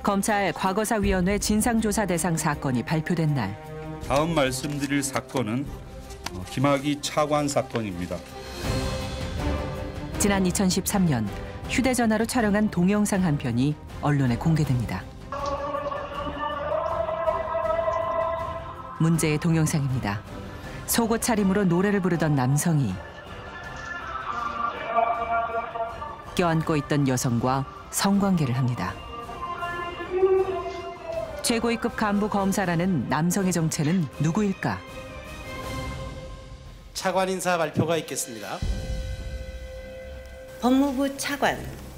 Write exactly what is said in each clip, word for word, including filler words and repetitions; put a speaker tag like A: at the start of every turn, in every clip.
A: 검찰 과거사위원회 진상조사 대상 사건이 발표된 날.
B: 다음 말씀드릴 사건은 김학의 차관 사건입니다.
A: 지난 이천십삼 년 휴대전화로 촬영한 동영상 한 편이 언론에 공개됩니다. 문제의 동영상입니다. 속옷 차림으로 노래를 부르던 남성이 껴안고 있던 여성과 성관계를 합니다. 최고위급 간부 검사라는 남성의 정체는 누구일까?
C: 차관 인사 발표가 있겠습니다.
D: 법무부 차관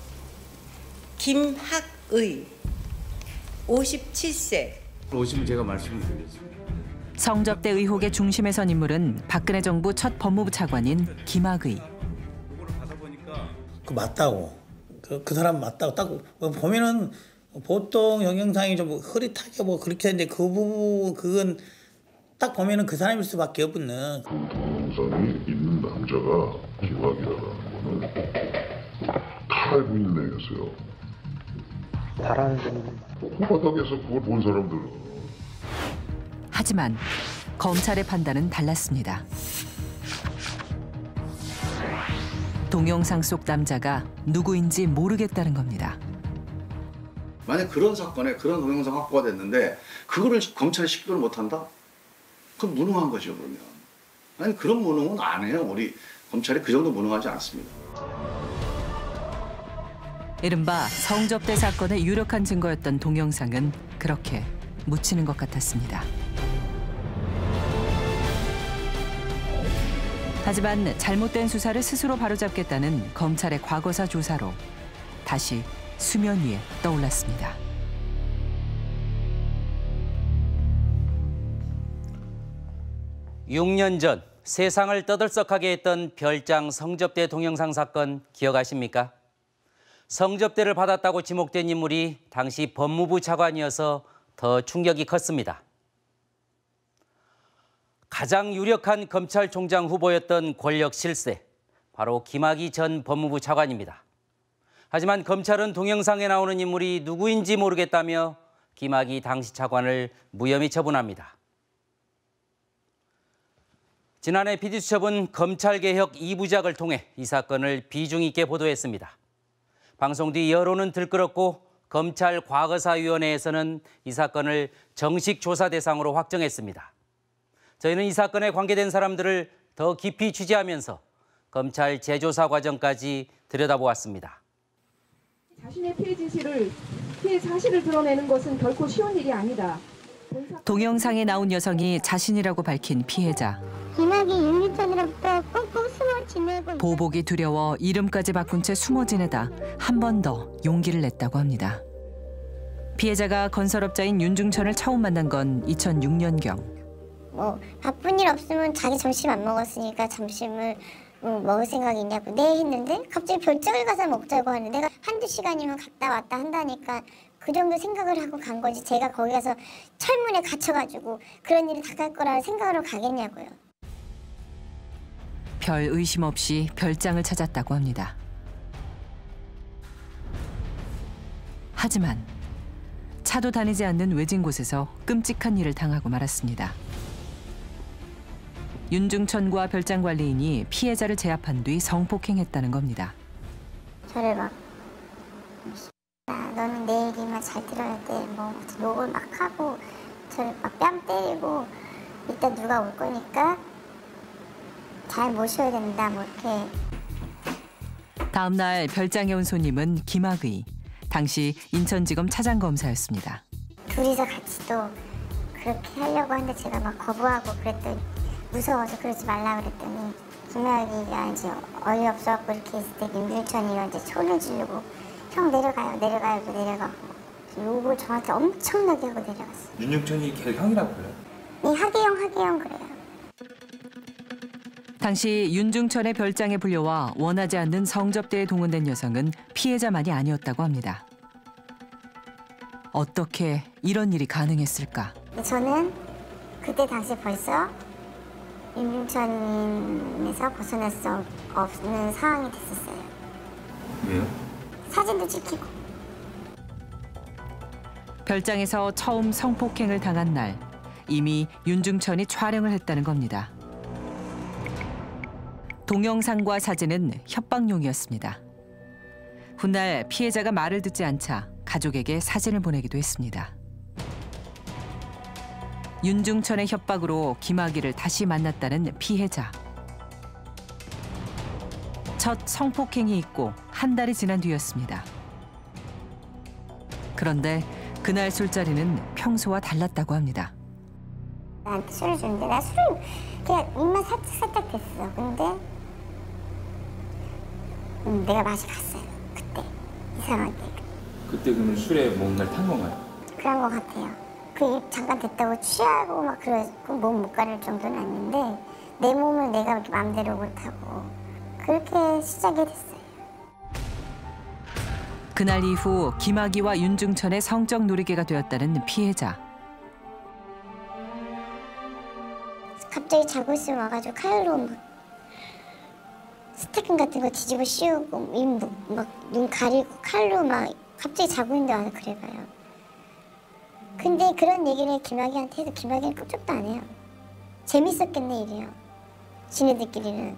D: 김학의 오십칠 세.
E: 오시면 제가 말씀을 드리겠습니다.
A: 성접대 의혹의 중심에 선 인물은 박근혜 정부 첫 법무부 차관인 김학의.
F: 그 맞다고. 그, 그 사람 맞다고. 딱 보면은 보통 영상이 좀 흐릿하게 뭐 그렇게 했는데 그 부분 그건 딱 보면은 그 사람일 수밖에 없는.
G: 그 동영상이 있는 남자가 김학이라는 거는 다 알고 있는 애였어요.
H: 잘하는 분이.
G: 호바닥에서 그걸 본 사람들은.
A: 하지만 검찰의 판단은 달랐습니다. 동영상 속 남자가 누구인지 모르겠다는 겁니다.
E: 만약 그런 사건에 그런 동영상 확보가 됐는데 그거를 검찰이 식별을 못한다? 그건 무능한 거죠, 그러면. 아니, 그런 무능은 안 해요. 우리 검찰이 그 정도 무능하지 않습니다.
A: 이른바 성접대 사건의 유력한 증거였던 동영상은 그렇게 묻히는 것 같았습니다. 하지만 잘못된 수사를 스스로 바로잡겠다는 검찰의 과거사 조사로 다시 수면 위에 떠올랐습니다.
I: 육 년 전 세상을 떠들썩하게 했던 별장 성접대 동영상 사건 기억하십니까? 성접대를 받았다고 지목된 인물이 당시 법무부 차관이어서 더 충격이 컸습니다. 가장 유력한 검찰총장 후보였던 권력 실세, 바로 김학의 전 법무부 차관입니다. 하지만 검찰은 동영상에 나오는 인물이 누구인지 모르겠다며 김학의 당시 차관을 무혐의 처분합니다. 지난해 피디수첩은 검찰개혁 이 부작을 통해 이 사건을 비중 있게 보도했습니다. 방송 뒤 여론은 들끓었고 검찰 과거사위원회에서는 이 사건을 정식 조사 대상으로 확정했습니다. 저희는 이 사건에 관계된 사람들을 더 깊이 취재하면서 검찰 재조사 과정까지 들여다보았습니다.
J: 자신의 피해 진실을, 피해 사실을 드러내는 것은 결코 쉬운 일이 아니다.
A: 동영상에 나온 여성이 자신이라고 밝힌 피해자.
K: 김학의 윤유천으로부터 꽁꽁 숨어 지내고
A: 보복이 두려워 이름까지 바꾼 채 숨어 지내다 한 번 더 용기를 냈다고 합니다. 피해자가 건설업자인 윤중천을 처음 만난 건 이천육 년경.
K: 뭐 바쁜 일 없으면 자기 점심 안 먹었으니까 점심을 뭐 먹을 생각이 있냐고 네 했는데 갑자기 별장을 가서 먹자고 하는데 내가 한두 시간이면 갔다 왔다 한다니까 그 정도 생각을 하고 간 거지 제가 거기 가서 철문에 갇혀가지고 그런 일이 다가올 거라는 생각으로 가겠냐고요.
A: 별 의심 없이 별장을 찾았다고 합니다. 하지만 차도 다니지 않는 외진 곳에서 끔찍한 일을 당하고 말았습니다. 윤중천과 별장 관리인이 피해자를 제압한 뒤 성폭행했다는 겁니다.
K: 저를 막 너는 내 얘기만 잘 들어야 돼. 뭐 욕을 막 하고 저를 막 뺨 때리고 이따 누가 올 거니까 잘 모셔야 된다. 뭐 이렇게.
A: 다음 날 별장에 온 손님은 김학의. 당시 인천지검 차장검사였습니다.
K: 둘이서 같이 또 그렇게 하려고 하는데 제가 막 거부하고 그랬더니 무서워서 그러지 말라 그랬더니 김학의가 이제 어이없어갖고 이렇게 했을 때 윤중천이가 이제 손을 쥐고 형 내려가요 내려가요 내려가고 욕을 저한테 엄청나게 하고 내려갔어요.
E: 윤중천이 걔를 형이라고 그래요?
K: 네 하계형 하계형 그래요.
A: 당시 윤중천의 별장에 불려와 원하지 않는 성접대에 동원된 여성은 피해자만이 아니었다고 합니다. 어떻게 이런 일이 가능했을까?
K: 저는 그때 당시 벌써 윤중천에서 벗어날 수 없는 상황이 됐었어요.
E: 왜요?
K: 사진도 찍히고.
A: 별장에서 처음 성폭행을 당한 날 이미 윤중천이 촬영을 했다는 겁니다. 동영상과 사진은 협박용이었습니다. 훗날 피해자가 말을 듣지 않자 가족에게 사진을 보내기도 했습니다. 윤중천의 협박으로 김학의를 다시 만났다는 피해자. 첫 성폭행이 있고 한 달이 지난 뒤였습니다. 그런데 그날 술자리는 평소와 달랐다고 합니다.
K: 나한테 술을 주는데 나 술을 그냥 입만 살짝살짝 됐어. 근데 음, 내가 맛이 갔어요. 그때 이상하게.
L: 그때 그러면 술에 뭔가를 탄 건가요?
K: 그런 것 같아요. 그 입 잠깐 됐다고 취하고 막 그러고 몸 못 가릴 정도는 아닌데 내 몸을 내가 이렇게 마음대로 못하고 그렇게 시작이 됐어요.
A: 그날 이후 김학의와 윤중천의 성적 누리개가 되었다는 피해자.
K: 갑자기 자고 있으면 와가지고 칼로 막 스타킹 같은 거 뒤집어 씌우고 입 막 눈 가리고 칼로 막 갑자기 자고 있는데 와서 그래봐요. 근데 그런 얘기를 김학의한테 해도 김학의는 끔찍도 안 해요. 재밌었겠네 이래요. 지네들끼리는.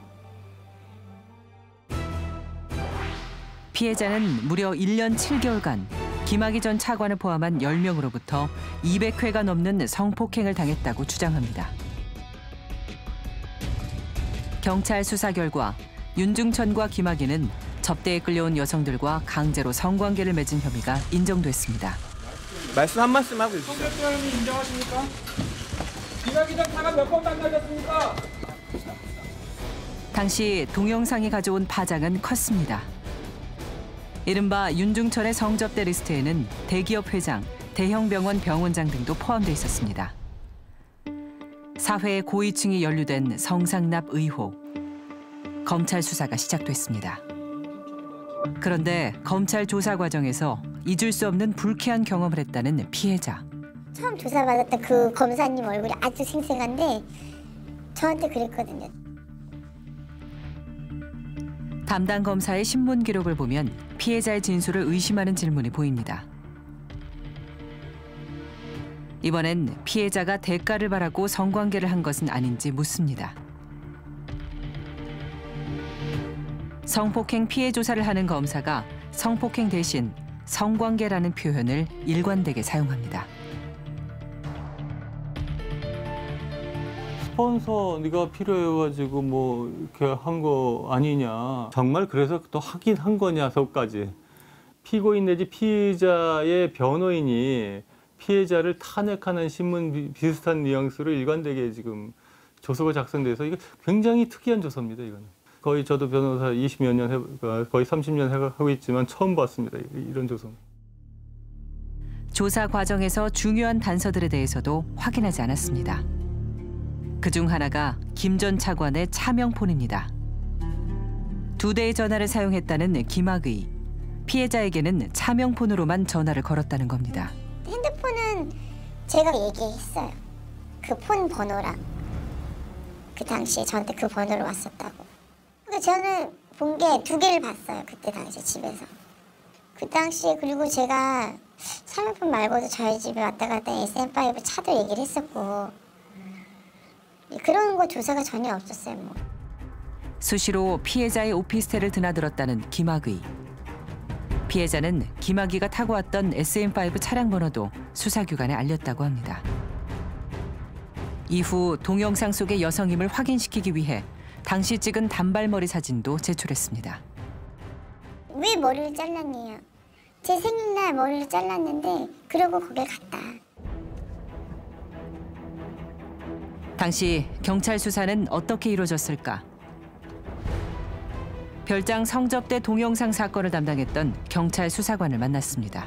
A: 피해자는 무려 일 년 칠 개월간 김학의 전 차관을 포함한 열 명으로부터 이백 회가 넘는 성폭행을 당했다고 주장합니다. 경찰 수사 결과 윤중천과 김학의는 접대에 끌려온 여성들과 강제로 성관계를 맺은 혐의가 인정됐습니다.
M: 말씀 한 말씀 하고 있죠.
N: 성대표님이 인정하십니까? 김학의 전 차관 몇 번 만나셨습니까?
A: 당시 동영상이 가져온 파장은 컸습니다. 이른바 윤중천의 성접대 리스트에는 대기업 회장, 대형 병원 병원장 등도 포함돼 있었습니다. 사회의 고위층이 연루된 성상납 의혹. 검찰 수사가 시작됐습니다. 그런데 검찰 조사 과정에서 잊을 수 없는 불쾌한 경험을 했다는 피해자.
K: 처음 조사받았던 그 검사님 얼굴이 아주 생생한데 저한테 그랬거든요.
A: 담당 검사의 신문 기록을 보면 피해자의 진술을 의심하는 질문이 보입니다. 이번엔 피해자가 대가를 바라고 성관계를 한 것은 아닌지 묻습니다. 성폭행 피해 조사를 하는 검사가 성폭행 대신 성관계라는 표현을 일관되게 사용합니다.
O: 스폰서 네가 필요해가지고 뭐 이렇게 한 거 아니냐. 정말 그래서 또 하긴 한 거냐서까지. 피고인 내지 피해자의 변호인이 피해자를 탄핵하는 신문 비슷한 뉘앙스로 일관되게 지금 조서가 작성돼서 이게 굉장히 특이한 조서입니다. 이거는. 거의 저도 변호사 이십여 년, 해, 거의 삼십 년 하고 있지만 처음 봤습니다. 이런 조서는.
A: 조사 과정에서 중요한 단서들에 대해서도 확인하지 않았습니다. 그중 하나가 김 전 차관의 차명폰입니다. 두 대의 전화를 사용했다는 김학의. 피해자에게는 차명폰으로만 전화를 걸었다는 겁니다.
K: 핸드폰은 제가 얘기했어요. 그 폰 번호랑 그 당시에 저한테 그 번호로 왔었다고. 그러니까 저는 본 게 두 개를 봤어요. 그때 당시 집에서. 그 당시에 그리고 제가 차명폰 말고도 저희 집에 왔다 갔다 에스엠 파이브 차도 얘기를 했었고 그런 거 조사가 전혀 없었어요. 뭐.
A: 수시로 피해자의 오피스텔을 드나들었다는 김학의. 피해자는 김학의가 타고 왔던 에스엠 파이브 차량 번호도 수사기관에 알렸다고 합니다. 이후 동영상 속의 여성임을 확인시키기 위해 당시 찍은 단발머리 사진도 제출했습니다.
K: 왜 머리를 잘랐니요? 제 생일날 머리를 잘랐는데 그러고 거길 갔다.
A: 당시 경찰 수사는 어떻게 이루어졌을까? 별장 성접대 동영상 사건을 담당했던 경찰 수사관을 만났습니다.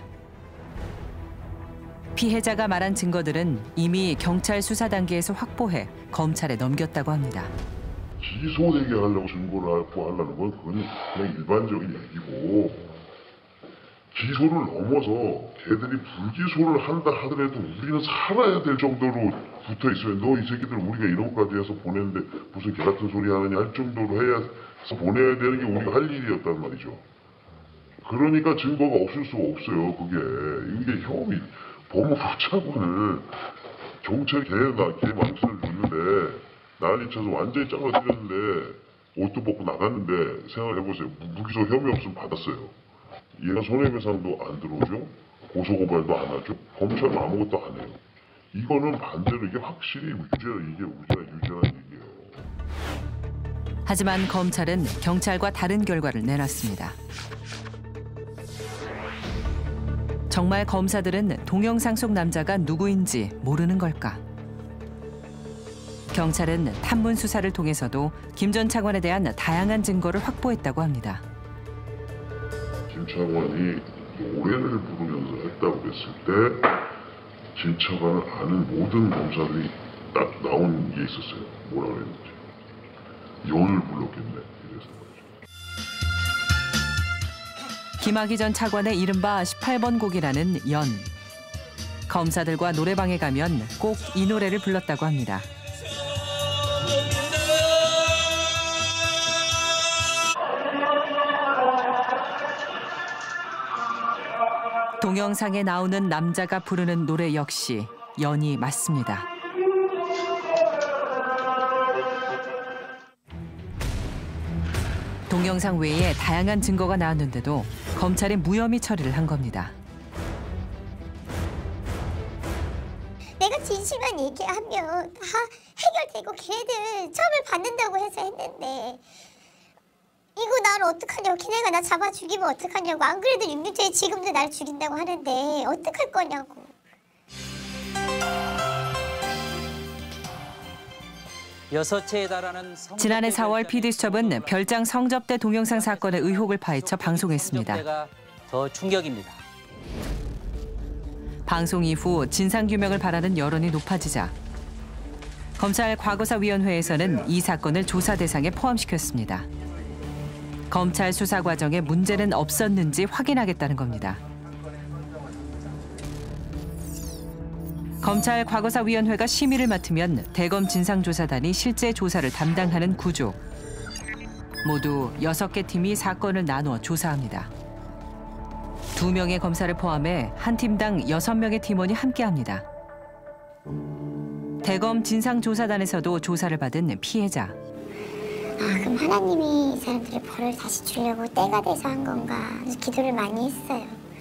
A: 피해자가 말한 증거들은 이미 경찰 수사 단계에서 확보해 검찰에 넘겼다고 합니다.
G: 기소되게 하려고 증거를 구하려는 건 그건 그냥 일반적인 얘기고 기소를 넘어서 걔들이 불기소를 한다 하더라도 우리는 살아야 될 정도로 붙어 있어요. 너 이 새끼들 우리가 이런 것까지 해서 보냈는데 무슨 개 같은 소리 하느냐 할 정도로 해서 보내야 되는 게 우리가 할 일이었단 말이죠. 그러니까 증거가 없을 수가 없어요. 그게 이게 혐의 법무부 차관을 경찰 개혁 개혁 망신을 줬는데 난리 쳐서 완전히 잘라드렸는데 옷도 벗고 나갔는데 생각해보세요. 무기소 혐의 없으면 받았어요. 얘가 손해배상도 안 들어오죠. 고소고발도 안 하죠. 검찰은 아무것도 안 해요. 이거는 반대로 이게 확실히 유죄, 이게 우리가 유죄라는 얘기예요.
A: 하지만 검찰은 경찰과 다른 결과를 내놨습니다. 정말 검사들은 동영상 속 남자가 누구인지 모르는 걸까? 경찰은 탐문 수사를 통해서도 김 전 차관에 대한 다양한 증거를 확보했다고 합니다.
G: 김 차관이 노래를 부르면서 했다고 했을 때 김 차관을 아는 모든 검사들이 딱 나온 게 있었어요. 뭐라 그랬는지. 연을 불렀겠네. 이래서
A: 김학의 전 차관의 이른바 십팔 번 곡이라는 연. 검사들과 노래방에 가면 꼭 이 노래를 불렀다고 합니다. 동영상에 나오는 남자가 부르는 노래 역시 연이 맞습니다. 동영상 외에 다양한 증거가 나왔는데도 검찰이 무혐의 처리를 한 겁니다.
K: 내가 진실만 얘기하면 다 해결되고 걔들 처벌 받는다고 해서 했는데 이거 나를 어떡하냐고, 걔네가 나 잡아 죽이면 어떡하냐고. 안 그래도 윤유태에 지금도 날 죽인다고 하는데 어떡할 거냐고.
I: 여섯 채에 달하는
A: 지난해 사월 피디수첩은 별장 성접대 동영상 사건의 의혹을 파헤쳐 방송했습니다.
I: 더 충격입니다.
A: 방송 이후 진상규명을 바라는 여론이 높아지자 검찰 과거사위원회에서는 이 사건을 조사 대상에 포함시켰습니다. 검찰 수사 과정에 문제는 없었는지 확인하겠다는 겁니다. 검찰 과거사위원회가 심의를 맡으면 대검 진상조사단이 실제 조사를 담당하는 구조. 모두 여섯 개 팀이 사건을 나누어 조사합니다. 두 명의 검사를 포함해 한 팀당 여섯 명의 팀원이 함께합니다. 대검 진상조사단에서도 조사를 받은 피해자.
K: 아, 그럼 하나님이 이 사람들의 벌을 다시 주려고 때가 돼서 한 건가. 그래서 기도를 많이 했어요.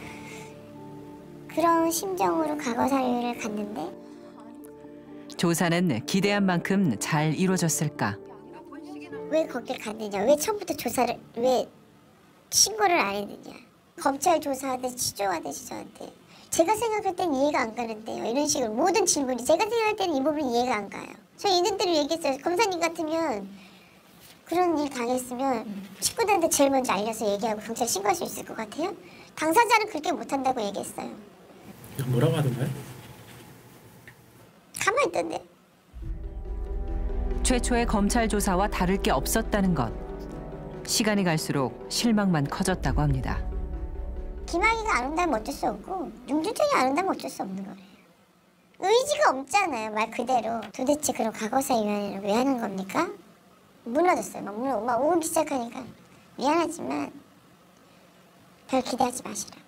K: 그런 심정으로 과거사위를 갔는데
A: 조사는 기대한 만큼 잘 이루어졌을까?
K: 왜 거길 갔느냐. 왜 처음부터 조사를, 왜 신고를 안 했느냐. 검찰 조사하듯이 치조하듯이 저한테. 제가 생각할 땐 이해가 안 가는데요. 이런 식으로 모든 질문이 제가 생각할 때는 이 부분이 이해가 안 가요. 저 있는 대로 얘기했어요. 검사님 같으면 그런 일 당했으면 식구들한테 제일 먼저 알려서 얘기하고 경찰에 신고할 수 있을 것 같아요? 당사자는 그렇게 못한다고 얘기했어요.
C: 뭐라고 하던가요?
K: 가만히 있던데.
A: 최초의 검찰 조사와 다를 게 없었다는 것. 시간이 갈수록 실망만 커졌다고 합니다.
K: 김학의가 안 온다면 어쩔 수 없고 윤주택이 안 온다면 어쩔 수 없는 거예요. 의지가 없잖아요. 말 그대로. 도대체 그럼 과거사위원회를 왜 하는 겁니까? 무너졌어요. 막, 무너, 막 오기 시작하니까 미안하지만 별 기대하지 마시라.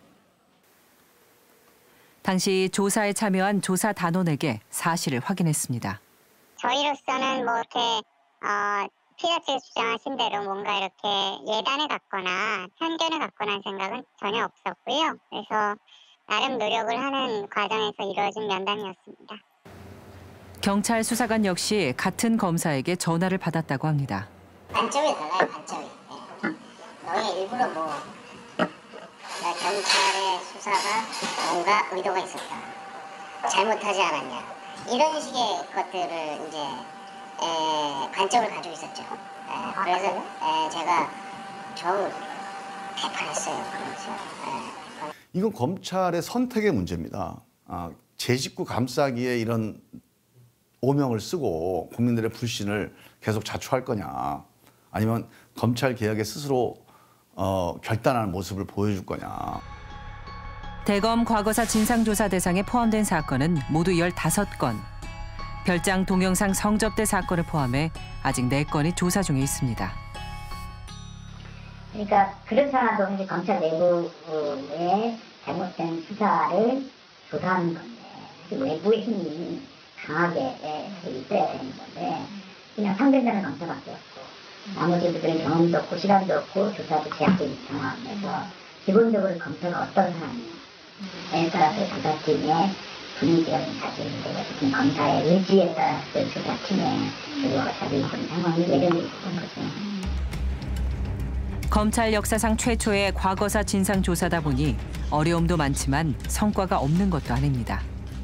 A: 당시 조사에 참여한 조사 단원에게 사실을 확인했습니다.
K: 저희로서는 뭐 이렇게 어, 피해자 측 주장하신 대로 뭔가 이렇게 예단을 갖거나 편견을 갖거나 한 생각은 전혀 없었고요. 그래서 나름 노력을 하는 과정에서 이루어진 면담이었습니다.
A: 경찰 수사관 역시 같은 검사에게 전화를 받았다고 합니다.
K: 관점이 달라요. 관점이. 네. 너희 일부러 뭐 경찰의 수사가 뭔가 의도가 있었다. 잘못하지 않았냐. 이런 식의 것들을 이제 에, 관점을 가지고 있었죠. 에, 그래서 에, 제가 겨우 개판했어요. 그렇죠. 에.
E: 이건 검찰의 선택의 문제입니다. 아, 제 식구 감싸기에 이런 오명을 쓰고 국민들의 불신을 계속 자초할 거냐, 아니면 검찰 개혁에 스스로 어, 결단하는 모습을 보여줄 거냐.
A: 대검 과거사 진상조사 대상에 포함된 사건은 모두 열다섯 건. 별장 동영상 성접대 사건을 포함해 아직 네 건이 조사 중에 있습니다.
P: 그러니까 그런 상황도 이제 검찰 내부의 잘못된 수사를 조사하는 건데 외부의 힘이 강하게 있어야 되는 건데 그냥 상대자는 검사밖에 없고 나머지 분들은 경험도 없고 시간도 없고 조사도 제약적인 상황에서 기본적으로 검사가 어떤 사람이냐에 따라서 조사팀의 분위기가 좀 달라지는데 어쨌든 검사의 의지에 따라서 조사팀의 결과가 달라지는 상황이 예전에 있었던 거죠.
A: 검찰 역사상 최초의 과거사 진상 조사다 보니 어려움도 많지만 성과가 없는 것도 아닙니다.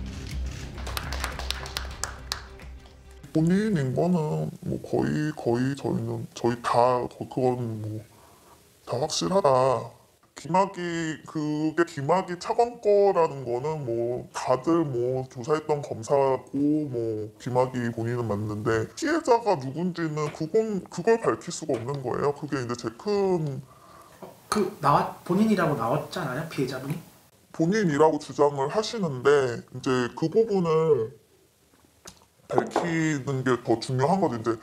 Q: 본인인 거는 뭐 거의 거의 저희는 저희 다 그건 뭐 다 확실하다. 김학의 그게 김학의 차관 거라는 거는 뭐 다들 뭐 조사했던 검사고 뭐 김학의 본인은 맞는데 피해자가 누군지는 그건 그걸 밝힐 수가 없는 거예요. 그게 이제 제일 큰
C: 그 나왔 본인이라고 나왔잖아요, 피해자분이.
Q: 본인이라고 주장을 하시는데 이제 그 부분을 밝히는 게 더 중요한 거죠. 이제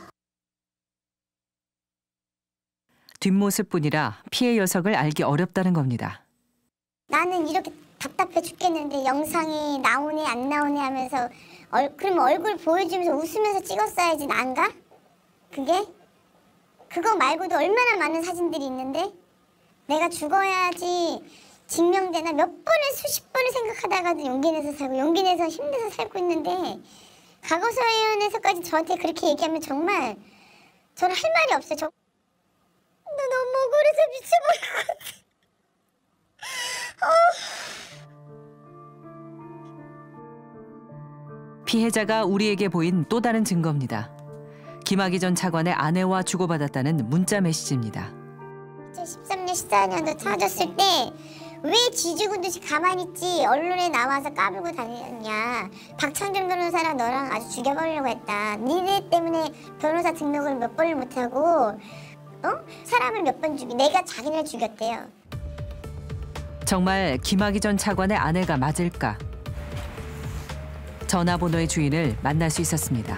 A: 뒷모습뿐이라 피해 녀석을 알기 어렵다는 겁니다.
K: 나는 이렇게 답답해 죽겠는데 영상이 나오네 안 나오네 하면서 얼, 그러면 얼굴 보여주면서 웃으면서 찍었어야지 난가? 그게? 그거 말고도 얼마나 많은 사진들이 있는데 내가 죽어야지 증명되나 몇 번을 수십 번을 생각하다가도 용기 내서 살고 용기 내서 힘내서 살고 있는데 과거사위원회에서까지 저한테 그렇게 얘기하면 정말 저는 할 말이 없어요. 저... 나 너무 억울해서 미쳐버릴 것 같아.
A: 피해자가 우리에게 보인 또 다른 증거입니다. 김학의 전 차관의 아내와 주고받았다는 문자 메시지입니다.
K: 이천십삼 년, 십사 년도 찾았을 때 왜 지지군 듯이 가만히 있지 언론에 나와서 까불고 다녔냐. 박창준 변호사랑 너랑 아주 죽여버리려고 했다. 니네 때문에 변호사 등록을 몇 번을 못하고 어? 사람을 몇 번 죽이 내가 자기를 죽였대요.
A: 정말 김학의 전 차관의 아내가 맞을까? 전화번호의 주인을 만날 수 있었습니다.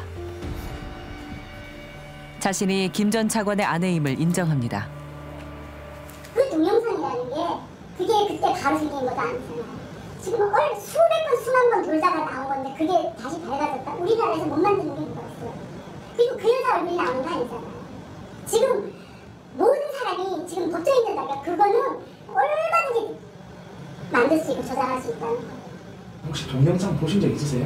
A: 자신이 김 전 차관의 아내임을 인정합니다.
K: 그 동영상이라는 게 그게 그때 바로 생긴 것도 아니잖아요. 지금 얼 수백 번 수만 번 돌다가 나온 건데 그게 다시 밝아졌다. 우리나라에서 못 만드는 게 뭐가 있어요. 그리고 그 여자 얼굴이 나오는 거 아니잖아요. 지금 모든 사람이 지금 법정에 있는다니까 그거는 얼마든지 만들 수 있고 조작할 수 있다는 거예요.
C: 혹시 동영상 보신 적 있으세요?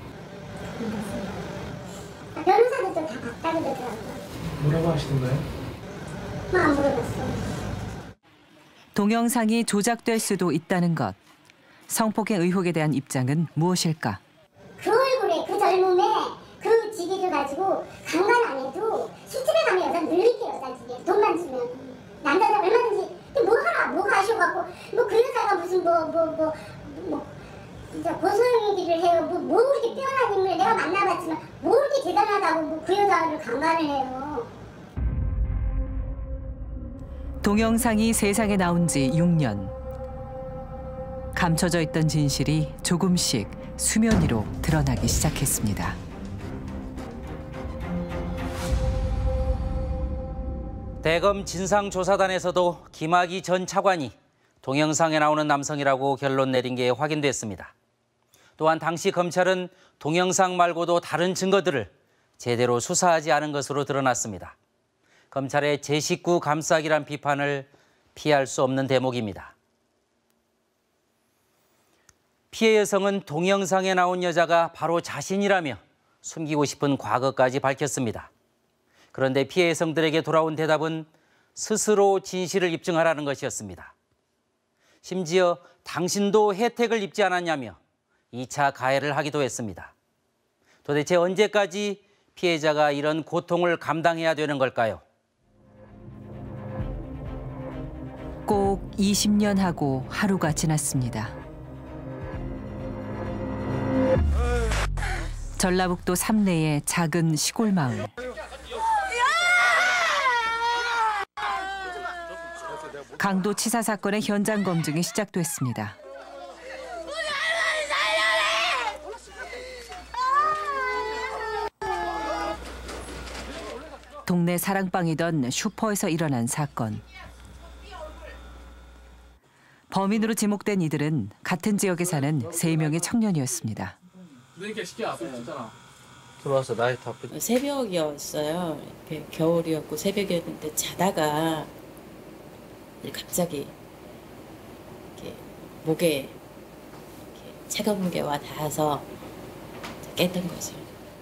K: 변호사들도 다 봤다고 그러더라고요.
C: 뭐라고 하시던가요?
K: 뭐 안 물어봤어요.
A: 동영상이 조작될 수도 있다는 것. 성폭행 의혹에 대한 입장은 무엇일까?
K: 그 얼굴에 그 젊음에 그 지기를 가지고 강간 안 해도 술집에 가면 여자는 늘릴게 여자들이 돈만 주면 남자들 얼마든지 뭐 하나 뭐가 아쉬워갖고 뭐 그 여자가 무슨 뭐 뭐 뭐 뭐 진짜 고소행위를 해요. 뭐, 뭐 그렇게 뛰어난 인물을 내가 만나봤지만 뭐 그렇게 대단하다고 뭐 그 여자를 강간을 해요.
A: 동영상이 세상에 나온 지 육 년. 감춰져 있던 진실이 조금씩 수면 위로 드러나기 시작했습니다.
I: 대검 진상조사단에서도 김학의 전 차관이 동영상에 나오는 남성이라고 결론 내린 게 확인됐습니다. 또한 당시 검찰은 동영상 말고도 다른 증거들을 제대로 수사하지 않은 것으로 드러났습니다. 검찰의 제 식구 감싸기란 비판을 피할 수 없는 대목입니다. 피해 여성은 동영상에 나온 여자가 바로 자신이라며 숨기고 싶은 과거까지 밝혔습니다. 그런데 피해 여성들에게 돌아온 대답은 스스로 진실을 입증하라는 것이었습니다. 심지어 당신도 혜택을 입지 않았냐며 이 차 가해를 하기도 했습니다. 도대체 언제까지 피해자가 이런 고통을 감당해야 되는 걸까요?
A: 꼭 이십 년 하고 하루가 지났습니다. 전라북도 삼내의 작은 시골 마을. 강도 치사 사건의 현장 검증이 시작됐습니다. 동네 사랑방이던 슈퍼에서 일어난 사건. 범인으로 지목된 이들은 같은 지역에 사는 세 명의 청년이었습니다.
N: 그러니까 쉽게 앞에 있잖아.
H: 들어와서 나이 다 뿌.
R: 새벽이었어요. 겨울이었고 새벽이었는데 자다가 갑자기 이렇게 목에 이렇게 차가운 게 와 닿아서 깼던 거죠.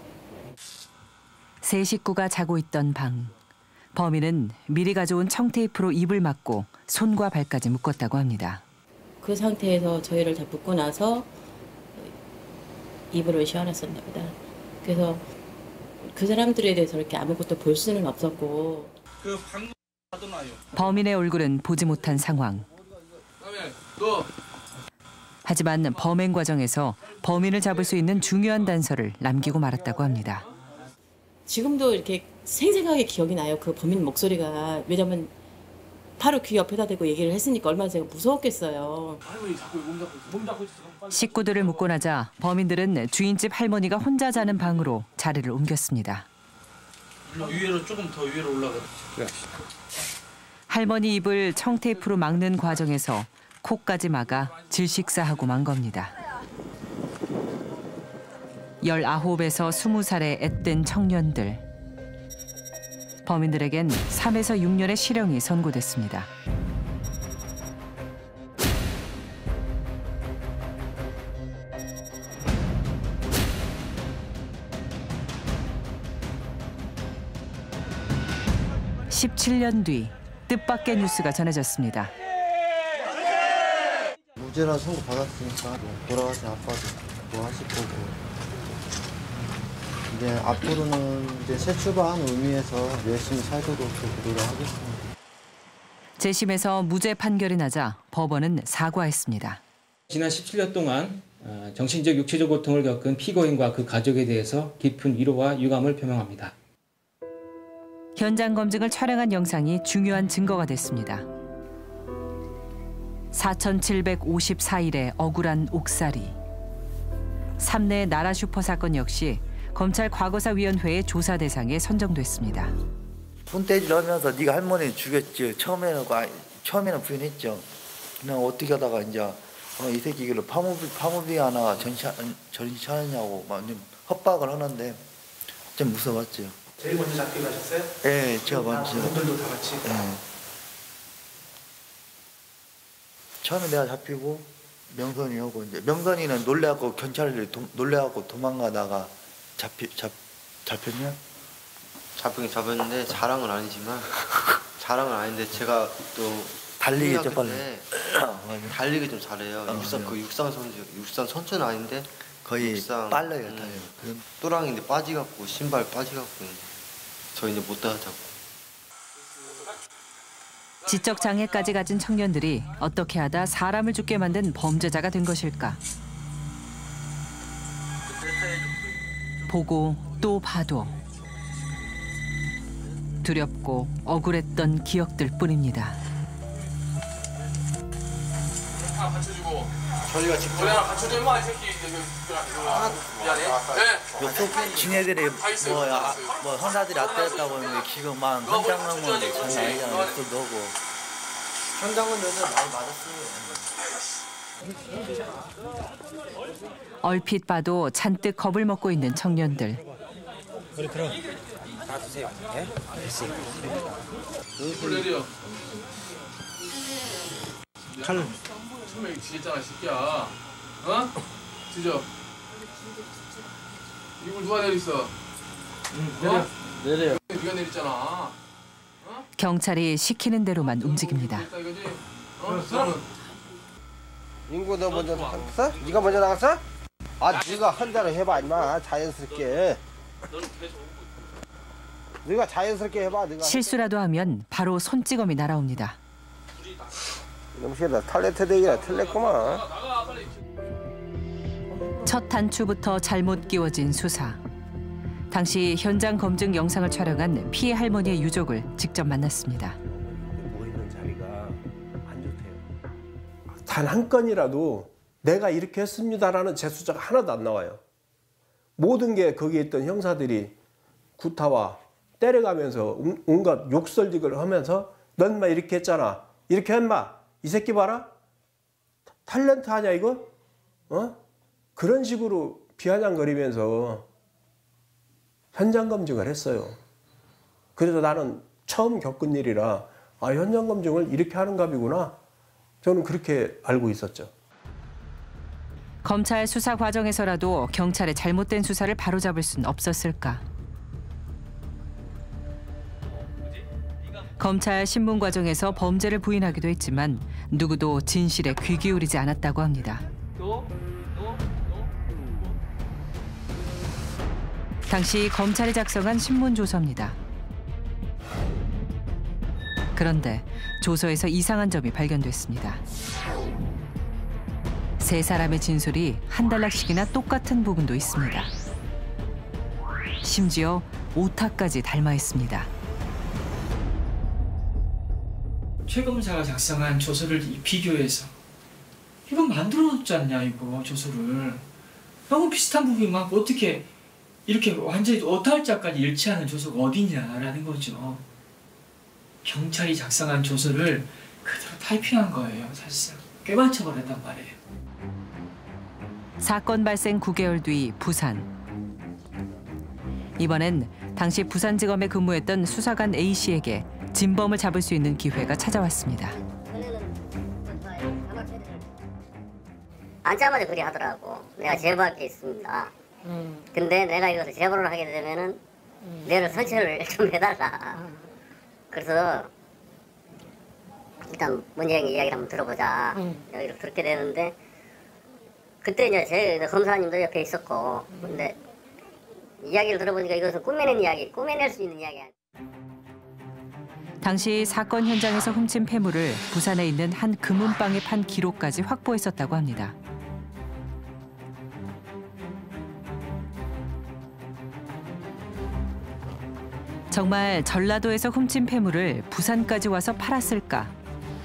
A: 세 식구가 자고 있던 방. 범인은 미리 가져온 청테이프로 입을 막고 손과 발까지 묶었다고 합니다.
R: 그 상태에서 저희를 다 묶고 나서 이불을 씌워놨었나 보다. 그래서 그 사람들에 대해서 이렇게 아무것도 볼 수는 없었고.
N: 그 방금 하더나요.
A: 범인의 얼굴은 보지 못한 상황.
N: 너.
A: 하지만 범행 과정에서 범인을 잡을 수 있는 중요한 단서를 남기고 말았다고 합니다.
R: 지금도 이렇게 생생하게 기억이 나요. 그 범인 목소리가. 왜냐면 바로 귀 옆에다 대고 얘기를 했으니까 얼마나 제가 무서웠겠어요.
A: 식구들을 묶고 나자 범인들은 주인집 할머니가 혼자 자는 방으로 자리를 옮겼습니다.
N: 위로 조금 더 위로 올라가.
A: 할머니 입을 청테이프로 막는 과정에서 코까지 막아 질식사하고 만 겁니다. 열아홉에서 스무 살의 앳된 청년들. 범인들에겐 삼에서 육 년의 실형이 선고됐습니다. 십칠 년 뒤 뜻밖의 뉴스가 전해졌습니다.
S: 무죄라 선고 받았으니까 뭐 돌아가신 아빠도 뭐 하실 거고 이제 앞으로는 이제 새 출발하는 의미에서 열심히 살도록 노력하겠습니다.
A: 재심에서 무죄 판결이 나자 법원은 사과했습니다.
T: 지난 십칠 년 동안 정신적, 육체적 고통을 겪은 피고인과 그 가족에 대해서 깊은 위로와 유감을 표명합니다.
A: 현장 검증을 촬영한 영상이 중요한 증거가 됐습니다. 사천칠백오십사 일의 억울한 옥살이. 삼내 나라 슈퍼 사건 역시 검찰 과거사위원회의 조사 대상에 선정됐습니다.
U: 손떼질 하면서 네가 할머니 죽였지. 처음에는 처음에는 부인했죠. 그냥 어떻게 하다가 이제 어, 이 새끼 이걸로 파무비 파무비 하나 전시 전시하느냐고 막 협박을 하는데 좀 무서웠죠.
C: 제일 먼저 잡히고 가셨어요?
U: 네, 제가 먼저.
C: 분들도 다 같이.
U: 네. 처음에 내가 잡히고 명선이 하고 이제 명선이는 놀래갖고 경찰을 도, 놀래갖고 도망가다가 잡히 잡 잡혔냐?
S: 잡히긴 잡혔는데 자랑은 아니지만 자랑은 아닌데 제가 또
U: 달리기 빨리
S: 달리기 좀 잘해요.
U: 어,
S: 육상 그 육상 선수 육상 선수는 아닌데
U: 거의
S: 육상,
U: 빨라요.
S: 음, 음, 또랑인데 빠지갖고 신발 빠지갖고 저 이제 못 따라잡고.
A: 지적 장애까지 가진 청년들이 어떻게 하다 사람을 죽게 만든 범죄자가 된 것일까? 보고 또 봐도 두렵고 억울했던 기억들 뿐입니다.
N: 다 받쳐주고.
S: 저희가 직접.
N: 저희가 받쳐주면 이 새끼 아 미안해. 네.
U: 옆에 지네들이 뭐야 뭐 형사들이 앞대했다고 하는데 지금 막 현장은 장난 아니잖아. 옆도 너고.
S: 현장은 요새 많이 맞았어요.
A: 얼핏 봐도 잔뜩 겁을 먹고 있는 청년들.
H: 우리 들어. 다 드세요. 예? 알겠어요.
N: 내려.
H: 칼.
N: 처음에 지겠잖아, 새끼야. 어? 지져. 이걸 누가 내렸어?
H: 응, 내려. 내려요.
N: 네가 내렸잖아.
A: 경찰이 시키는 대로만 움직입니다.
N: 어? 사람은?
V: 인구 너 먼저 나갔어? 네가 먼저 나갔어? 아, 네가 한 대로 해봐, 임마. 자연스럽게. 네가 자연스럽게 해봐. 네가.
A: 실수라도 하면 바로 손찌검이 날아옵니다.
V: 너무시다. 탤런트 되기라 틀렸구만.
A: 첫 단추부터 잘못 끼워진 수사. 당시 현장 검증 영상을 촬영한 피해 할머니의 유족을 직접 만났습니다.
V: 모이는 자리가 안 좋대요.
W: 단 한 건이라도 내가 이렇게 했습니다라는 재수자가 하나도 안 나와요. 모든 게 거기에 있던 형사들이 구타와 때려가면서 온갖 욕설직을 하면서 넌 마 이렇게 했잖아. 이렇게 했마. 이 새끼 봐라. 탤런트 하냐 이거? 어? 그런 식으로 비아냥거리면서 현장 검증을 했어요. 그래서 나는 처음 겪은 일이라 아, 현장 검증을 이렇게 하는 값이구나. 저는 그렇게 알고 있었죠.
A: 검찰 수사 과정에서라도 경찰의 잘못된 수사를 바로잡을 순 없었을까? 검찰 신문 과정에서 범죄를 부인하기도 했지만 누구도 진실에 귀 기울이지 않았다고 합니다. 당시 검찰이 작성한 신문 조서입니다. 그런데 조서에서 이상한 점이 발견됐습니다. 세 사람의 진술이 한 단락씩이나 똑같은 부분도 있습니다. 심지어 오타까지 닮아 있습니다.
N: 최 검사가 작성한 조서를 비교해서 이거 만들어놓지 않냐 이거 조서를. 너무 비슷한 부분이 막 어떻게 이렇게 완전히 오탈자까지 일치하는 조서가 어디냐라는 거죠. 경찰이 작성한 조서를 그대로 타이핑한 거예요. 사실상 꿰맞춰버렸단 말이에요.
A: 사건 발생 구 개월 뒤 부산. 이번엔 당시 부산지검에 근무했던 수사관 A씨에게 진범을 잡을 수 있는 기회가 찾아왔습니다.
B: 앉자마자 그리 하더라고. 내가 제보할 게 있습니다. 근데 내가 이것을 제보를 하게 되면은 내를 선처를 좀 해달라. 그래서 일단 문제의 이야기를 한번 들어보자. 여기를 듣게 되는데 그때 이제 제 검사님도 옆에 있었고, 근데 이야기를 들어보니까 이것은 꾸며낸 이야기, 꾸며낼 수 있는 이야기야.
A: 당시 사건 현장에서 훔친 폐물을 부산에 있는 한 금은방에 판 기록까지 확보했었다고 합니다. 정말 전라도에서 훔친 폐물을 부산까지 와서 팔았을까?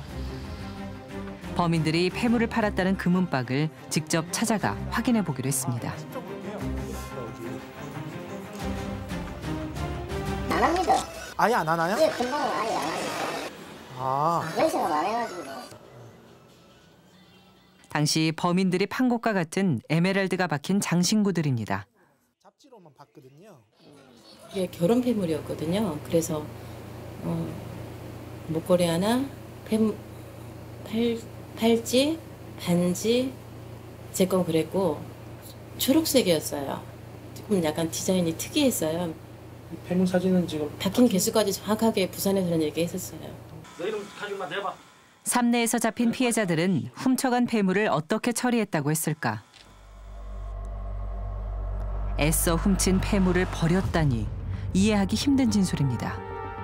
A: 범인들이 폐물을 팔았다는 금은방을 직접 찾아가 확인해 보기로 했습니다.
B: 안 합니다.
V: 아예 안 하나요?
B: 네, 금방은 아예 안 해요.
V: 아.
B: 연세가 많아가지고.
A: 당시 범인들이 판 것과 같은 에메랄드가 박힌 장신구들입니다.
V: 잡지로만 봤거든요.
R: 이게 결혼 폐물이었거든요. 그래서 어, 목걸이 하나, 폐, 팔, 팔찌, 반지, 제 건 그랬고 초록색이었어요. 조금 약간 디자인이 특이했어요.
C: 폐물 사진은 지금
R: 박힌 개수까지 정확하게 부산에서는 얘기했었어요.
C: 너 이름 가지고만 내봐.
A: 삼내에서 잡힌 피해자들은 훔쳐간 폐물을 어떻게 처리했다고 했을까? 애써 훔친 폐물을 버렸다니 이해하기 힘든 진술입니다.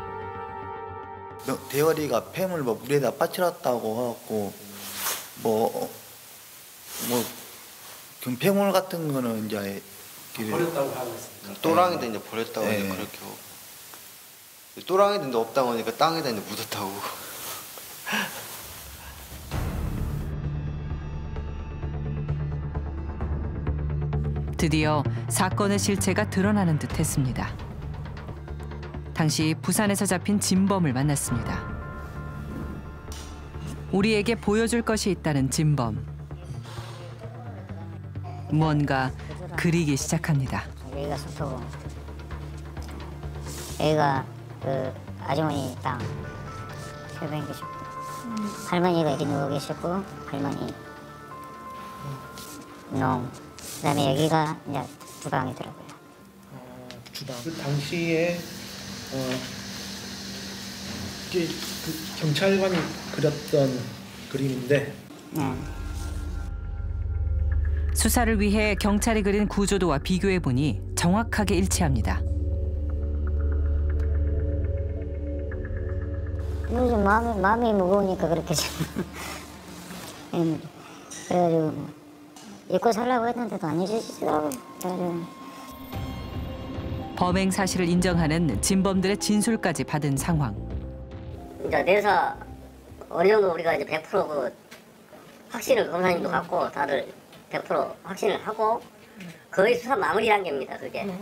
U: 대가리가 폐물 뭐 물에다 빠뜨렸다고 하고 뭐 뭐 폐물 같은 거는 이제
C: 버렸다고 하고 있습니다.
S: 또랑이도 이제 버렸다고
U: 네.
S: 이제 그렇게 하고. 또랑이도 이제 없다고 하니까 땅에다 이제 묻었다고.
A: 드디어 사건의 실체가 드러나는 듯했습니다. 당시 부산에서 잡힌 진범을 만났습니다. 우리에게 보여줄 것이 있다는 진범. 무언가 그리기 시작합니다.
B: 여기가 수토고, 여기가 그 아주머니 땅 혈변 계셨고, 할머니가 이리 누워 계셨고, 할머니 농, 그다음에 여기가 이제 주방이더라고요.
C: 어, 주방. 그 당시에 어, 이게 그 경찰관이 그렸던 그림인데.
B: 네.
A: 수사를 위해 경찰이 그린 구조도와 비교해 보니 정확하게 일치합니다.
B: 요즘 마음이 마음이 무거우니까 그렇게 좀. 그래가지고 잊고 살라고 했는데도 안 잊으시더라고요. 그래가지고.
A: 범행 사실을 인정하는 진범들의 진술까지 받은 상황.
B: 이제 내사 어느 정도 우리가 이제 백 퍼센트 그 확신을 검사님도 갖고 다들 백 퍼센트 확신을 하고 거의 수사 마무리한 겁니다. 그게.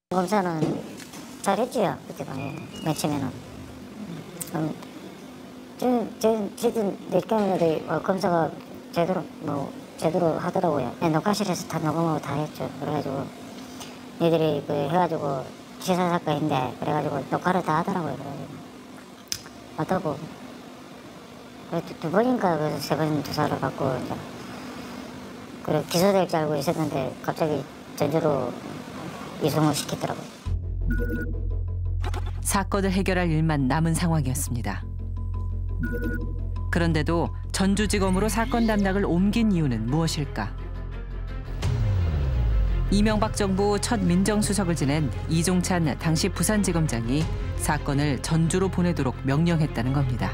B: 검사는 잘했지요. 그때가 맨 처음에는. 음,
D: 지금 지금 지금 내경들이 검사가 제대로 뭐 제대로 하더라고요. 녹화실에서 다 녹음하고 다 했죠. 그래가지고 얘들이 그 해가지고 시사 사건인데 그래가지고 녹화를 다 하더라고요. 그래가지고 어떠고 두, 두 번인가 그 세 번 조사를 받고 이제 그래 기소될 줄 알고 있었는데 갑자기 전주로 이송을 시키더라고요.
A: 사건을 해결할 일만 남은 상황이었습니다. 그런데도 전주지검으로 사건 담당을 옮긴 이유는 무엇일까? 이명박 정부 첫 민정수석을 지낸 이종찬 당시 부산지검장이 사건을 전주로 보내도록 명령했다는 겁니다.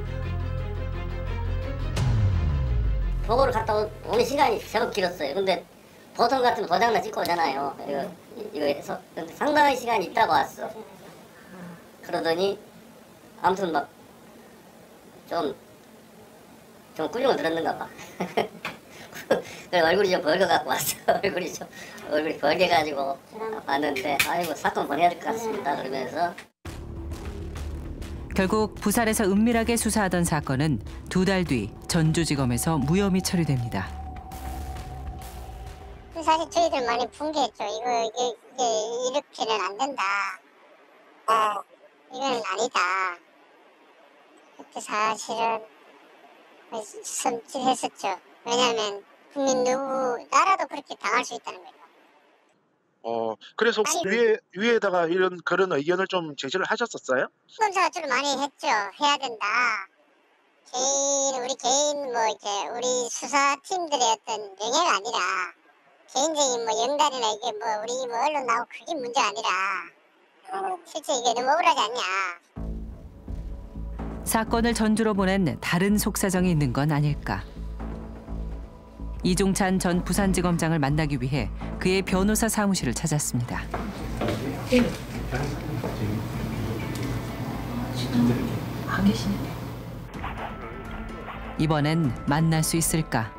B: 보고를 갔다 오는 시간이 제법 길었어요. 근데 보통 같으면 도장나 찍고 오잖아요. 이거, 이거 해서. 근데 상당한 시간이 있다고 왔어. 그러더니 아무튼 막 좀 좀 꿀렁을 들었는가 봐. 그래 얼굴이 좀 벌거갖고 왔어. 얼굴이 좀 얼굴이 벌게가지고 왔는데 아이고 사건 보내야 될 것 같습니다. 그러면서
A: 결국 부산에서 은밀하게 수사하던 사건은 두 달 뒤 전주지검에서 무혐의 처리됩니다.
K: 사실 저희들 많이 분개했죠. 이거 이게, 이게 이렇게는 안 된다. 어, 이건 아니다. 그때 사실은 섬찟했었죠. 왜냐하면 국민 누구 나라도 그렇게 당할 수 있다는 거예요.
F: 어 그래서
K: 아니,
F: 위에 위에다가 이런 그런 의견을 좀 제시를 하셨었어요?
K: 검사가 좀 많이 했죠. 해야 된다. 개인 우리 개인 뭐 이렇게 우리 수사팀들의 어떤 명예가 아니라 개인적인 뭐 영달이나 이게 뭐 우리 뭐 언론 나오고 그게 문제가 아니라 어, 실제 이게 너무 억울하지 않냐.
A: 사건을 전주로 보낸 다른 속사정이 있는 건 아닐까. 이종찬 전 부산지검장을 만나기 위해 그의 변호사 사무실을 찾았습니다.
J: 안 계시네.
A: 이번엔 만날 수 있을까?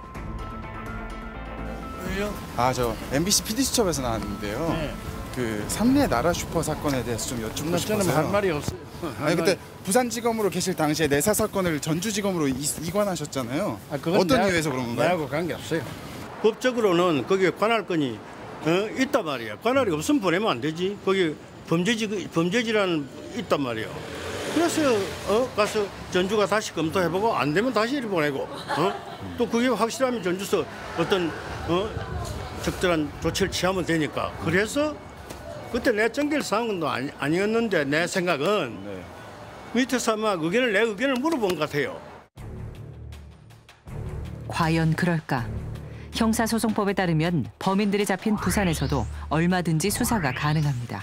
X: 아, 저 엠비씨 피디수첩에서 나왔는데요. 네. 그 삼례 나라 슈퍼 사건에 대해서 좀 여쭙고 싶어서요.
Y: 저는 할 말이 없어요.
X: 아니 그때 부산지검으로 계실 당시에 내사 사건을 전주지검으로 이, 이관하셨잖아요.
Y: 아,
X: 어떤
Y: 내하,
X: 이유에서 그런 건가요?
Y: 내하고 관계 없어요. 법적으로는 거기에 관할권이 어, 있단 말이야. 관할이 없으면 보내면 안 되지. 거기 범죄지 범죄지라는 있단 말이야. 그래서 어, 가서 전주가 다시 검토해보고 안 되면 다시 이리 보내고 어? 또 그게 확실하면 전주서 어떤 어, 적절한 조치를 취하면 되니까. 그래서 그때 내 정결 상황도 아니, 아니었는데 내 생각은 네. 밑에서 아마 의견을 내 의견을 물어본 것 같아요.
A: 과연 그럴까? 형사소송법에 따르면 범인들이 잡힌 부산에서도 얼마든지 수사가 가능합니다.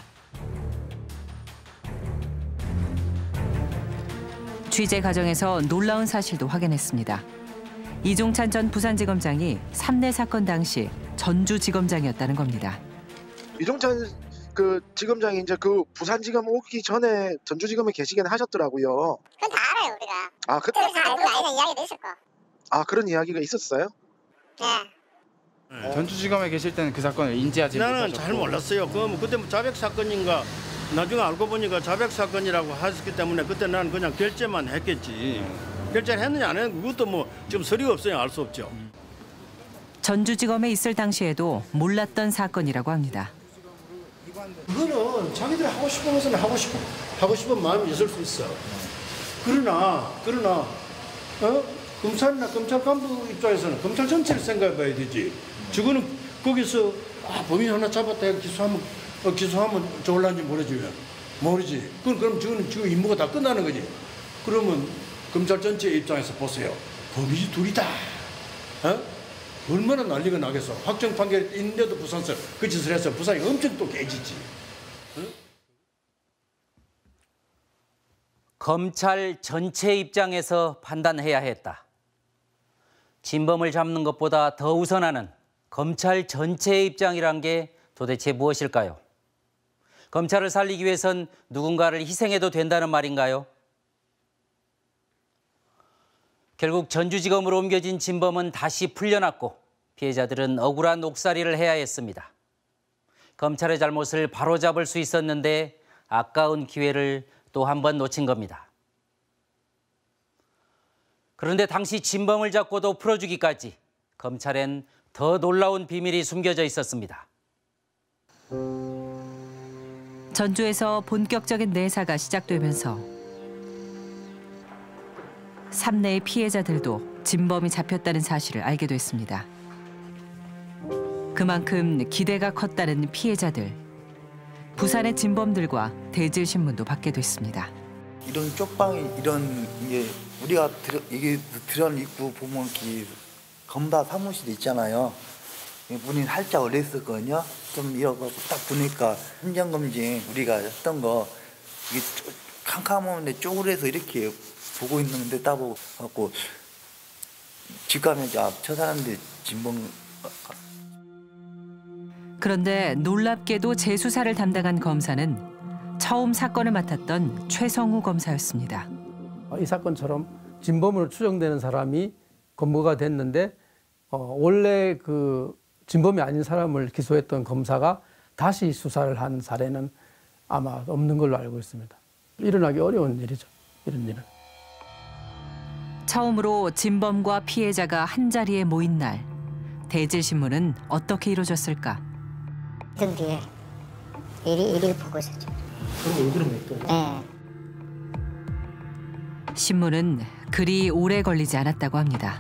A: 취재 과정에서 놀라운 사실도 확인했습니다. 이종찬 전 부산지검장이 삼례 사건 당시 전주지검장이었다는 겁니다.
F: 이종찬 그 지검장이 이제 그 부산지검 오기 전에 전주지검에 계시긴 하셨더라고요.
K: 그건 다 알아요 우리가.
F: 아 그때
K: 다 알고 아이는 이야기도 있었고.
F: 아 그런 이야기가 있었어요?
K: 네.
X: 네. 전주지검에 계실 때는 그 사건을 인지하지
Y: 나는
X: 못하셨고.
Y: 잘 몰랐어요. 그 그때 뭐 자백 사건인가 나중에 알고 보니까 자백 사건이라고 하셨기 때문에 그때 나는 그냥 결재만 했겠지. 네. 결재를 했느냐 안 했느냐 그것도 뭐 지금 서류가 없어요. 알 수 없죠.
A: 전주지검에 있을 당시에도 몰랐던 사건이라고 합니다.
Y: 그거는 자기들이 하고 싶은 것은 하고 싶은 하고 싶은 마음이 있을 수 있어. 그러나 그러나 어? 검찰이나 검찰 간부 입장에서는 검찰 전체를 생각해봐야 되지. 저거는 거기서 아 범인 하나 잡았다 기소하면 어, 기소하면 좋을란지 모르지 모르지. 그럼 그럼 저거는 지금 임무가 다 끝나는 거지. 그러면 검찰 전체 입장에서 보세요. 범인이 둘이다. 어? 얼마나 난리가 나겠어. 확정 판결 있는데도 부산서 그 짓을 해서 부산이 엄청 또 깨지지. 응?
I: 검찰 전체 입장에서 판단해야 했다. 진범을 잡는 것보다 더 우선하는 검찰 전체의 입장이란 게 도대체 무엇일까요? 검찰을 살리기 위해선 누군가를 희생해도 된다는 말인가요? 결국 전주지검으로 옮겨진 진범은 다시 풀려났고 피해자들은 억울한 옥살이를 해야 했습니다. 검찰의 잘못을 바로잡을 수 있었는데 아까운 기회를 또 한 번 놓친 겁니다. 그런데 당시 진범을 잡고도 풀어주기까지 검찰엔 더 놀라운 비밀이 숨겨져 있었습니다.
A: 전주에서 본격적인 내사가 시작되면서 삼내의 피해자들도 진범이 잡혔다는 사실을 알게 됐습니다. 그만큼 기대가 컸다는 피해자들. 부산의 진범들과 대질신문도 받게 됐습니다.
U: 이런 쪽방이 이런 게 우리가 들어, 이게 들어는 입구 보면 이 검사 사무실 있잖아요. 문이 살짝 열렸었거든요. 좀 이러고 딱 보니까 현장 검진 우리가 했던 거 이게 캄캄한데 쪼그려서 이렇게 보고 있는데 딱 보고 갖고 집 가면 저 사람들 진범.
A: 그런데 놀랍게도 재수사를 담당한 검사는 처음 사건을 맡았던 최성우 검사였습니다.
E: 이 사건처럼 진범으로 추정되는 사람이 검거가 됐는데 어, 원래 그 진범이 아닌 사람을 기소했던 검사가 다시 수사를 한 사례는 아마 없는 걸로 알고 있습니다. 일어나기 어려운 일이죠, 이런 일은.
A: 처음으로 진범과 피해자가 한자리에 모인 날, 대질신문은 어떻게 이루어졌을까?
D: 등 뒤에 이리 이리 보고 있었죠.
C: 그럼 얼굴은 몇 도?
D: 네.
A: 신문은 그리 오래 걸리지 않았다고 합니다.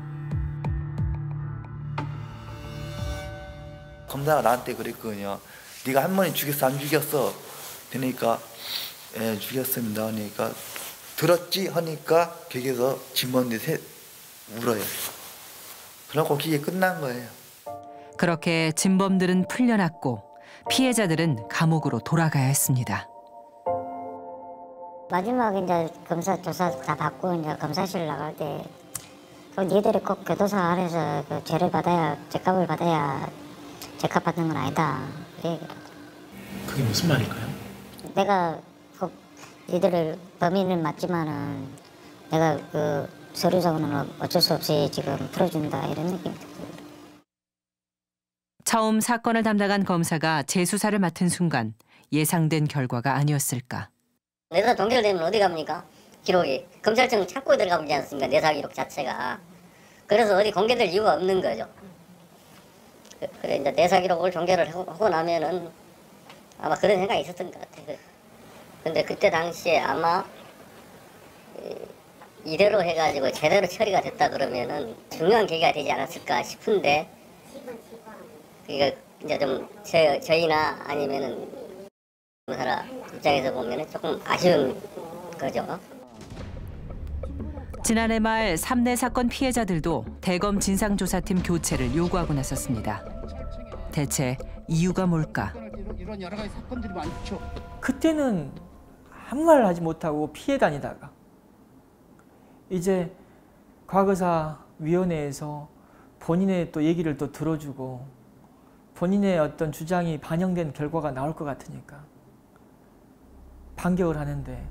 U: 검사가 나한테 그랬거든요. 네가 할머니 죽였어 안 죽였어? 그러니까 예 죽였습니다. 하니까 들었지? 하니까 객에서 진범들이 셋 울어요. 그러고 기계 끝난 거예요.
A: 그렇게 진범들은 풀려났고 피해자들은 감옥으로 돌아가야 했습니다.
D: 마지막 이제 검사 조사 다 받고 이제 검사실 나갈 때 니들이 꼭 교도소 안에서 그 죄를 받아야 죄값을 받아야 죄값 받는 건 아니다. 그 얘기를 하죠.
C: 그게 무슨 말일까요?
D: 내가 꼭 니들을 범인은 맞지만은 내가 그 서류상으로는 어쩔 수 없이 지금 풀어준다 이런 느낌.
A: 처음 사건을 담당한 검사가 재수사를 맡은 순간 예상된 결과가 아니었을까.
B: 내사 종결되면 어디 갑니까? 기록이. 검찰청 찾고 들어가면 되지 않습니까? 내사 기록 자체가. 그래서 어디 공개될 이유가 없는 거죠. 그래 이제 내사 기록을 종결을 하고 나면은 아마 그런 생각이 있었던 것 같아요. 근데 그때 당시에 아마 이대로 해가지고 제대로 처리가 됐다 그러면은 중요한 계기가 되지 않았을까 싶은데 그러니까 이제 좀 저, 저희나 아니면은 검사 입장에서 보면은 조금 아쉬운 거죠.
A: 지난해 말 삼내 사건 피해자들도 대검 진상조사팀 교체를 요구하고 나섰습니다. 대체 이유가 뭘까?
Y: 이런 여러 가지 사건들이 많죠.
N: 그때는 아무 말 하지 못하고 피해 다니다가 이제 과거사 위원회에서 본인의 또 얘기를 또 들어주고 본인의 어떤 주장이 반영된 결과가 나올 것 같으니까 반격을 하는데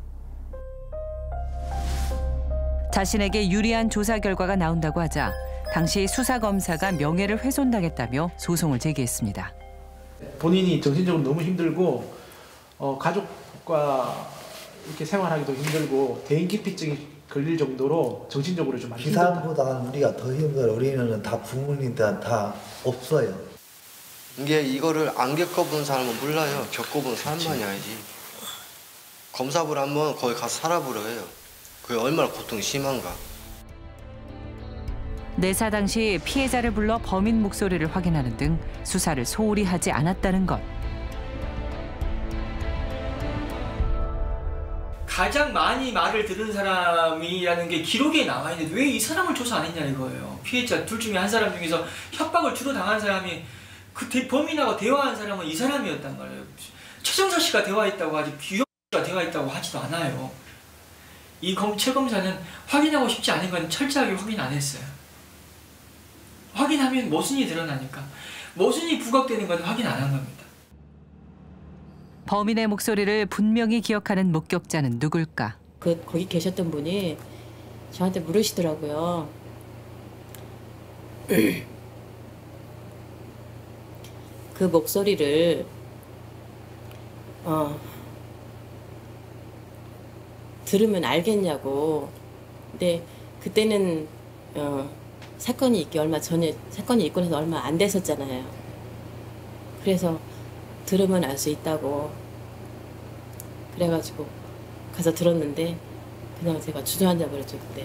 A: 자신에게 유리한 조사 결과가 나온다고 하자 당시 수사검사가 명예를 훼손당했다며 소송을 제기했습니다.
C: 본인이 정신적으로 너무 힘들고 어, 가족과 이렇게 생활하기도 힘들고 대인기피증이 걸릴 정도로 정신적으로 좀 많이 힘들다.
U: 기사보다 우리가 더 힘들어. 우리는 다 부모님들 다 없어요.
S: 이게 이거를 안 겪어본 사람은 몰라요. 겪어본 사람만이 알지. 검사부를 한번 거기 가서 살아보려 해요. 그게 얼마나 고통이 심한가.
A: 내사 당시 피해자를 불러 범인 목소리를 확인하는 등 수사를 소홀히 하지 않았다는 것.
N: 가장 많이 말을 들은 사람이라는 게 기록에 나와 있는데 왜 이 사람을 조사 안 했냐 이거예요. 피해자 둘 중에 한 사람 중에서 협박을 주로 당한 사람이 그 대, 범인하고 대화한 사람은 이 사람이었단 말이에요. 최정사 씨가 대화했다고 하지 유영 씨가 대화했다고 하지도 않아요. 이 검, 최검사는 확인하고 싶지 않은 건 철저하게 확인 안 했어요. 확인하면 모순이 드러나니까 모순이 부각되는 건 확인 안 한 겁니다.
A: 범인의 목소리를 분명히 기억하는 목격자는 누굴까?
R: 그 거기 계셨던 분이 저한테 물으시더라고요. 그 목소리를 어, 들으면 알겠냐고. 근데 그때는 어, 사건이 있기 얼마 전에 사건이 있고 나서 얼마 안 됐었잖아요. 그래서 들으면 알 수 있다고 그래가지고 가서 들었는데 그냥 제가 주저앉아 버렸죠 그때.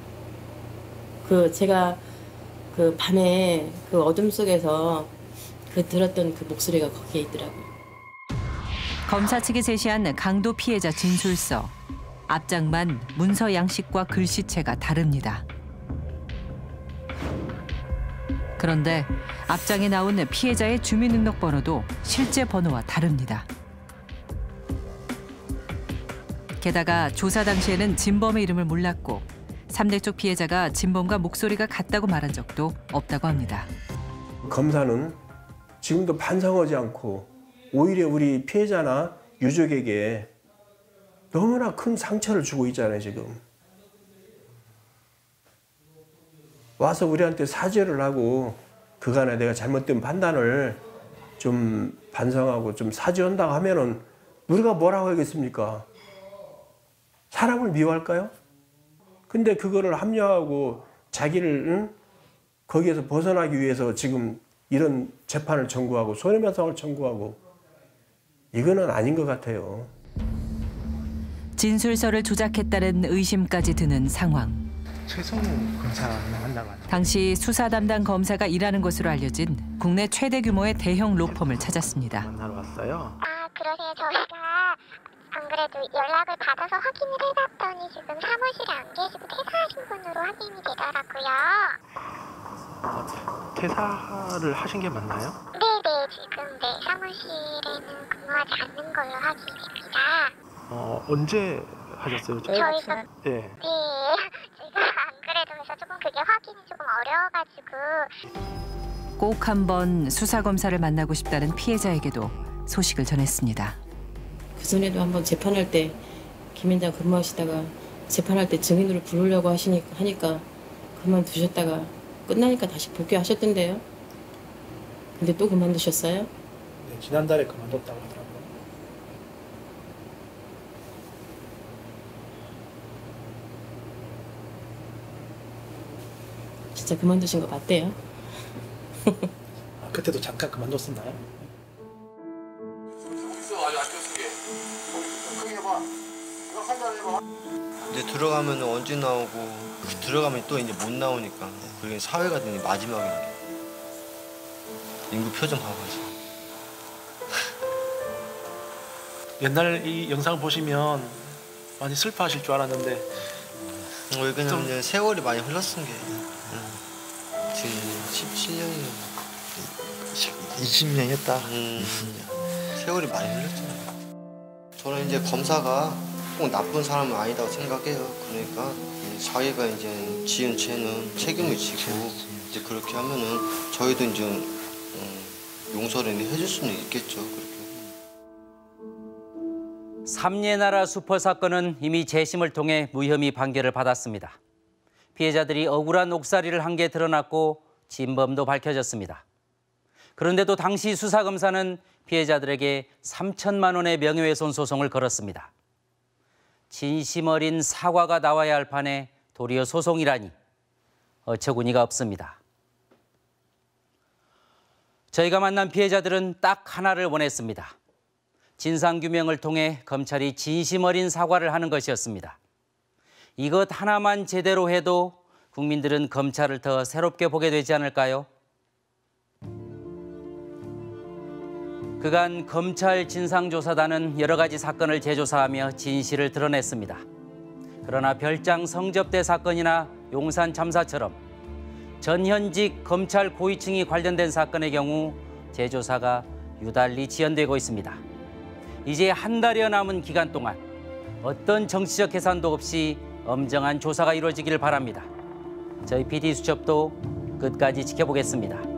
R: 그 제가 그 밤에 그 어둠 속에서 그 들었던 그 목소리가 거기에 있더라고요.
A: 검사 측이 제시한 강도 피해자 진술서. 앞장만 문서 양식과 글씨체가 다릅니다. 그런데 앞장에 나온 피해자의 주민등록번호도 실제 번호와 다릅니다. 게다가 조사 당시에는 진범의 이름을 몰랐고 삼 대 쪽 피해자가 진범과 목소리가 같다고 말한 적도 없다고 합니다.
W: 검사는 지금도 반성하지 않고 오히려 우리 피해자나 유족에게 너무나 큰 상처를 주고 있잖아요, 지금. 와서 우리한테 사죄를 하고 그간에 내가 잘못된 판단을 좀 반성하고 좀 사죄한다고 하면은 우리가 뭐라고 하겠습니까? 사람을 미워할까요? 근데 그거를 합리화하고 자기를 응? 거기에서 벗어나기 위해서 지금 이런 재판을 청구하고 손해배상을 청구하고 이거는 아닌 것 같아요.
A: 진술서를 조작했다는 의심까지 드는 상황.
C: 최성우 검사를 만나가.
A: 당시 수사 담당 검사가 일하는 것으로 알려진 국내 최대 규모의 대형 로펌을 찾았습니다.
C: 만나러 왔어요.
K: 아, 그러세요. 저희가 안 그래도 연락을 받아서 확인을 해봤더니 지금 사무실에 안 계시고 퇴사하신 분으로 확인이 되더라고요.
C: 어, 퇴사를 하신 게 맞나요?
K: 네네, 지금 네, 사무실에는 근무하지 않는 걸로 확인이 됩니다.
C: 어, 언제 하셨어요?
K: 저희가
C: 예.
K: 네, 제가 안 그래도 해서 조금 그게 확인이 조금 어려워가지고
A: 꼭 한번 수사검사를 만나고 싶다는 피해자에게도 소식을 전했습니다.
R: 그전에도 한번 재판할 때 김현장 근무하시다가 재판할 때 증인으로 부르려고 하시니까 하니까 그만두셨다가 끝나니까 다시 복귀하셨던데요. 근데 또 그만두셨어요?
C: 네, 지난달에 그만뒀다고 하더라고요.
R: 진짜 그만두신 거 맞대요?
C: 아, 그때도 잠깐 그만뒀었나요?
S: 이제 들어가면 언제 나오고 들어가면 또 이제 못 나오니까 그게 사회가 되는 마지막이니까 인구 표정 봐가지고
C: 옛날 이 영상을 보시면 많이 슬퍼하실 줄 알았는데
S: 왜 그냥 이제 세월이 많이 흘렀은 게 지금 십칠 년이
F: 이십 년 했다.
S: 음, 세월이 많이 흘렀잖아요. 저는 이제 검사가 꼭 나쁜 사람은 아니다고 생각해요. 그러니까 자기가 이제 지은 죄는 책임을 지고 이제 그렇게 하면은 저희도 이제 음, 용서를 해줄 수는 있겠죠. 그렇게.
I: 삼례나라 수포 사건은 이미 재심을 통해 무혐의 판결을 받았습니다. 피해자들이 억울한 옥살이를 한 게 드러났고 진범도 밝혀졌습니다. 그런데도 당시 수사검사는 피해자들에게 삼천만 원의 명예훼손 소송을 걸었습니다. 진심 어린 사과가 나와야 할 판에 도리어 소송이라니 어처구니가 없습니다. 저희가 만난 피해자들은 딱 하나를 원했습니다. 진상규명을 통해 검찰이 진심 어린 사과를 하는 것이었습니다. 이것 하나만 제대로 해도 국민들은 검찰을 더 새롭게 보게 되지 않을까요? 그간 검찰 진상조사단은 여러 가지 사건을 재조사하며 진실을 드러냈습니다. 그러나 별장 성접대 사건이나 용산 참사처럼 전현직 검찰 고위층이 관련된 사건의 경우 재조사가 유달리 지연되고 있습니다. 이제 한 달여 남은 기간 동안 어떤 정치적 계산도 없이 엄정한 조사가 이루어지기를 바랍니다. 저희 피디수첩도 끝까지 지켜보겠습니다.